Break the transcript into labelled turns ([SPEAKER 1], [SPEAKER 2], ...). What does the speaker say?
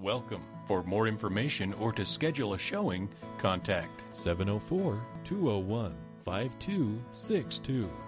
[SPEAKER 1] welcome. For more information or to schedule a showing, contact
[SPEAKER 2] 704-201-5262.